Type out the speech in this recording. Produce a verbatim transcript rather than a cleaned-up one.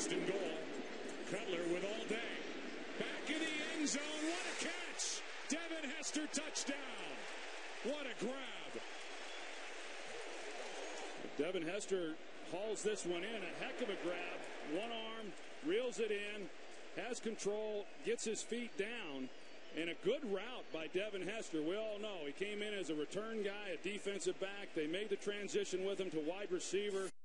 first and goal. Cutler with all day. Back in the end zone. What a catch. Devin Hester touchdown. What a grab. Devin Hester hauls this one in. A heck of a grab. One arm, reels it in, has control, gets his feet down. And a good route by Devin Hester. We all know he came in as a return guy, a defensive back. They made the transition with him to wide receiver.